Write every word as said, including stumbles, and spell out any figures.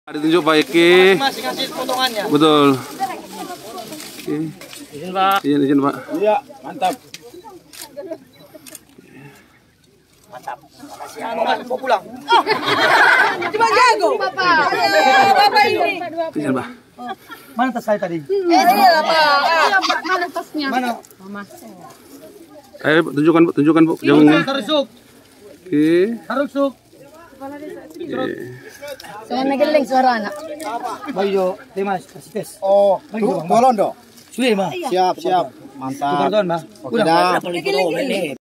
Ditunjuk Pak Eki. Masih ngasih potongannya. Betul. Oke. Izin Pak. Izin, izin Pak. Iya, mantap. Mantap. Makasih. Anu kan mau pulang. Cuma jago. Bapak. Bapak ini. Izin Pak. Mana tas saya tadi? Eh, ini lah Pak. Mana tasnya? Mana? Mama. Ayo tunjukkan Bu, tunjukkan Bu jagungnya. Tarusuk. Oke. Tarusuk. Saya nageling suara anak. Bayo, Dimas, kasih tes. Oh, tolong dong. Sudah, Ma. Siap, siap. Mantap. Tukar doan, Ma. Oke dah.